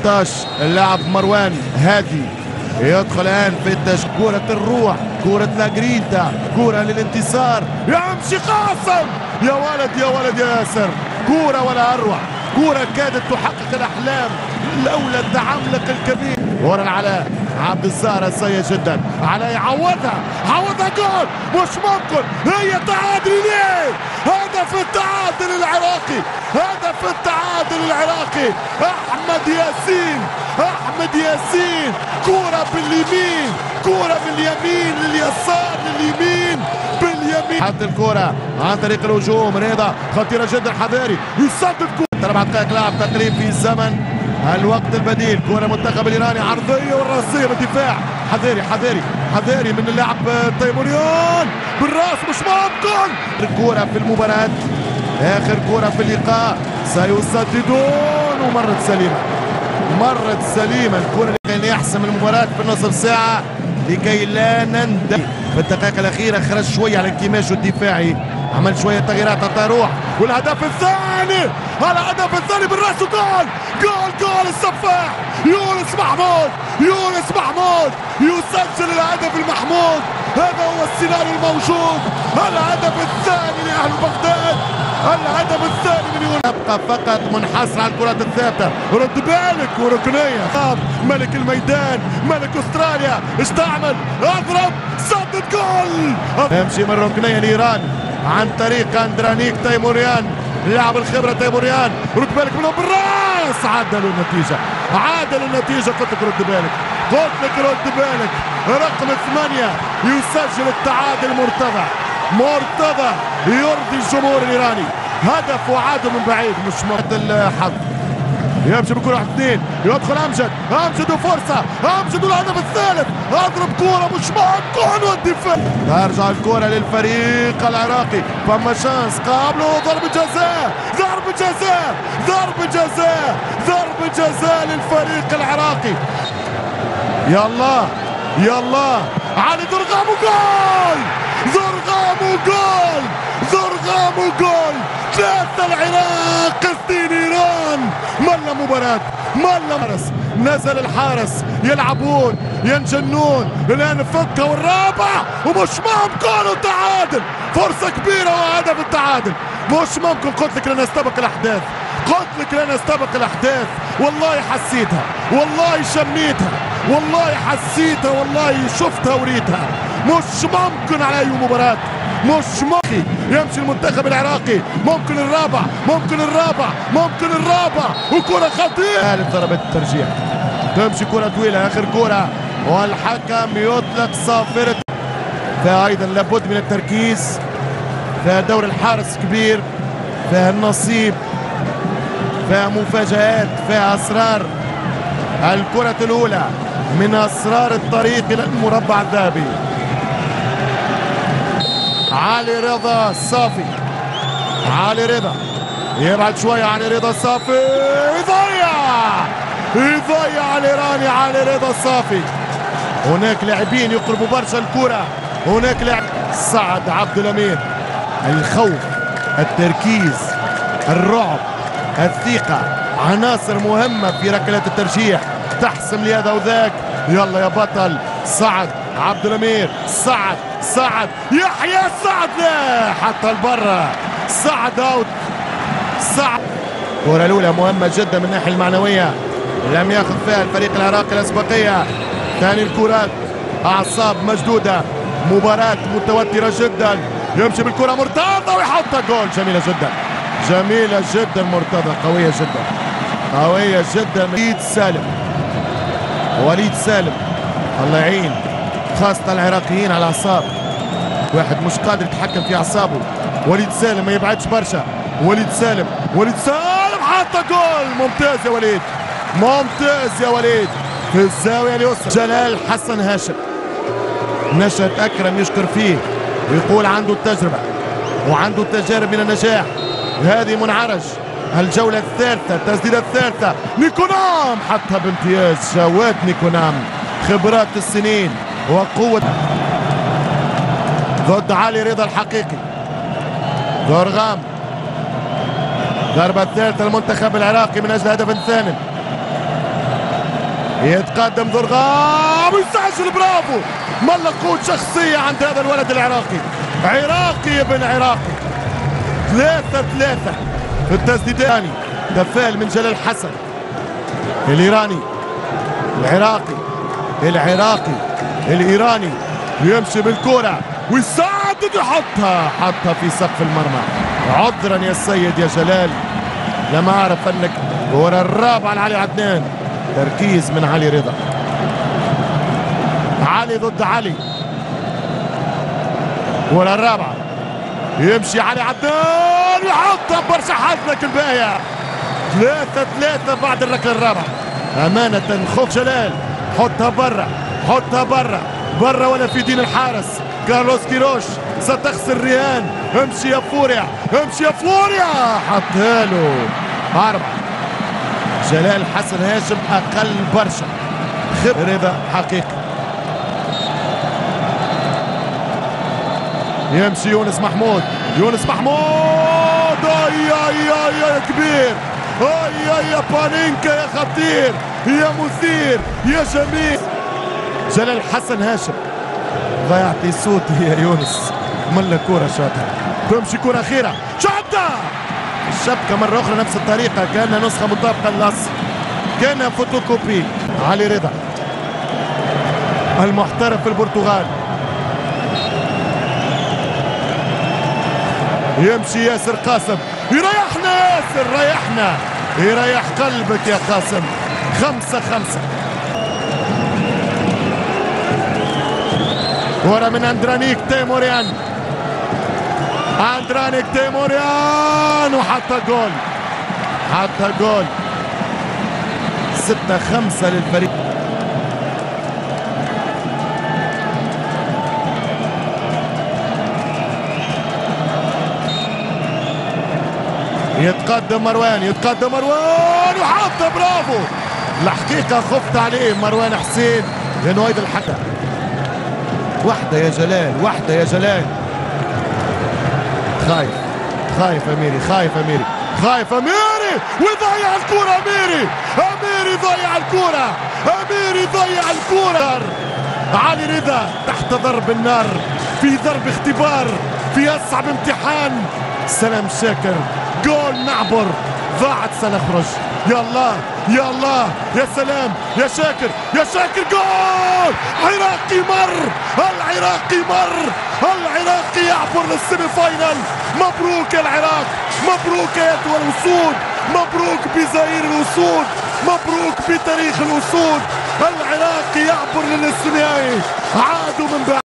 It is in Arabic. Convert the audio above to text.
16 اللاعب مروان هادي يدخل الان في كرة الروح، كرة لاجرينتا، كرة للانتصار، يمشي قاسم، يا ولد يا ولد يا ياسر، كرة ولا اروع، كرة كادت تحقق الاحلام لولا التعملق الكبير. ورا العلاء عبد الزهرة سيء جدا، علاء يعوضها، عوضها جول، مش ممكن، هي تعادل ليه؟ هدف التعادل العراقي، هدف التعادل العراقي، احمد ياسين، احمد ياسين، كرة باليمين، كرة باليمين لليسار لليمين باليمين، حط الكرة عن طريق الهجوم، رضا خطيرة جدا، حذاري يسدد كرة 4 دقائق لعب تقريبا في الزمن الوقت البديل. كرة المنتخب الايراني عرضية والراسية بالدفاع، حذاري حذاري حذاري من اللاعب تيموريان بالراس، مش ممكن. الكرة في المباراة، اخر كرة في اللقاء، سيسددون ومرت سليمة، مرت سليمة الكرة اللي يحسم المباراة في نصف ساعة لكي لا نندم. في الدقائق الأخيرة خرج شوية على انكماشه الدفاعي، عمل شوية تغييرات حتى يروح، والهدف الثاني، الهدف الثاني بالراس، جول جول جول السفاح يونس محمود، يونس محمود يسجل الهدف المحمود، هذا هو السيناريو الموجود، الهدف الثاني لأهل بغداد، الهدف الثاني من يونس. يبقى فقط منحصر على الكرات الثابتة، رد بالك وركنية، ملك الميدان، ملك استراليا، استعمل، اضرب، سدد، جول. يمشي من ركنية الإيران عن طريق اندرانيك تيموريان، لاعب الخبرة تيموريان، رد بالك منهم بالراس، عدلوا النتيجة، عدلوا النتيجة، قلت لك رد بالك، قلت لك رد بالك، رقم 8 يسجل التعادل، مرتضى يرضي الجمهور الإيراني، هدف وعاده من بعيد، مش مرد الحظ. يمشي بكرة 1-2، يدخل امجد وفرصة، امجد والهدف الثالث، اضرب كورة مش ممكن، والدفاع ترجع الكورة للفريق العراقي، فما شانس قابله، ضربة جزاء، ضربة جزاء، ضربة جزاء، ضربة جزاء للفريق العراقي. يلا يلا علي درغام، جول، درغام جول، درغام جول، 3 العراق 2 ايران. ملا مباراة، ملا حارس، نزل الحارس، يلعبون ينجنون، الان فكه والرابع ومش ممكن، وتعادل، فرصة كبيرة وهدف التعادل، مش ممكن. قلت لك لن استبق الاحداث، قلت لك لن استبق الاحداث، والله حسيتها، والله شميتها، والله حسيتها، والله شفتها وريتها، مش ممكن على اي مباراة، مش ممكن. يمشي المنتخب العراقي، ممكن الرابع، ممكن الرابع، ممكن الرابع، وكرة خطيرة، ثالث ضربة الترجيح، تمشي كرة طويلة، اخر كرة، والحكم يطلق صافرة. فايضا لابد من التركيز، فدور الحارس كبير، فالنصيب، فمفاجآت، فأسرار. الكرة الأولى من أسرار الطريق إلى المربع الذهبي. علي رضا الصافي، علي رضا يبعد شوية، علي رضا الصافي يضيع الإيراني، علي رضا الصافي. هناك لاعبين يقربوا برشا الكرة، هناك لاعب سعد عبد الأمير، الخوف، التركيز، الرعب، الثقة، عناصر مهمة في ركلات الترجيح تحسم لهذا وذاك. يلا يا بطل سعد عبد الأمير، سعد يحيى سعد، لا حتى البرة، سعد اوت، سعد. الكرة الأولى مهمة جدا من الناحية المعنوية، لم ياخذ فيها الفريق العراقي الأسبقية. ثاني الكرات أعصاب مشدودة، مباراة متوترة جدا، يمشي بالكرة مرتضى ويحطها، جول، جميلة جدا، جميلة جدا، مرتضى قوية جدا، قوية جدا. وليد سالم الله يعين خاصة العراقيين على الأعصاب، واحد مش قادر يتحكم في أعصابه. وليد سالم ما يبعدش برشا، وليد سالم حط جول، ممتاز يا وليد، ممتاز يا وليد، في الزاوية اليسرى. جلال حسن هاشم، نشأة أكرم يشكر فيه، يقول عنده التجربة وعنده التجارب من النجاح. هذه منعرج، الجولة الثالثة، التسديدة الثالثة، نيكونام حطها بامتياز، جواد نيكونام، خبرات السنين وقوة ضد علي رضا الحقيقي. درغام، ضربة ثالثة للمنتخب العراقي من أجل هدف ثاني. يتقدم ضرغام ويسجل. برافو، ملا قوة شخصية عند هذا الولد العراقي. عراقي يا ابن عراقي. 3-3 في التسديداني. تفال من جلال حسن الإيراني. العراقي الإيراني يمشي بالكرة ويسدد حطها في سقف المرمى. عذرا يا السيد يا جلال، لم أعرف أنك. كرة الرابعة لعلي عدنان. تركيز من علي رضا. علي ضد علي. كرة الرابعة يمشي علي عدنان ويحطها برشا حظك الباهية. 3-3 بعد الركلة الرابعة. أمانة خوف جلال. حطها برا ولا في دين الحارس. كارلوس كيروش ستخسر ريان. امشي يا فوريا حطها له. 4. جلال حسن هاشم أقل برشا. رضا حقيقي. يمشي يونس محمود. يا كبير. يا بانينكا يا خطير يا مثير يا جميل. جلال حسن هاشم ضيعتي صوتي يا يونس. ملا كرة شاطرة. تمشي كرة أخيرة شاطة. الشبكة مرة أخرى نفس الطريقة، كأنها نسخة مطابقة للأصل، كأنها فوتوكوبي. علي رضا المحترف في البرتغال. يمشي ياسر قاسم. يريحنا ياسر، يريح قلبك يا قاسم. 5-5. كرة من أندرانيك تيموريان. وحتى جول. 6-5 للفريق. يتقدم مروان وحطها. برافو. الحقيقة خفت عليه مروان حسين لأنه هيدا الحكم. واحدة يا جلال. خايف أميري ويضيع الكرة. أميري ضيع الكرة. علي رضا تحت ضرب النار، في ضرب اختبار، في أصعب امتحان. سلام شاكر. جول نعبر. ضاعت سنخرج. يا الله يا سلام يا شاكر جول. العراقي يعبر للسيمي فاينل. مبروك يا العراق، مبروك يا دول الأسود، مبروك بزاير الأسود، مبروك بتاريخ الأسود. العراقي يعبر للنصف النهائي. عادوا من بعد.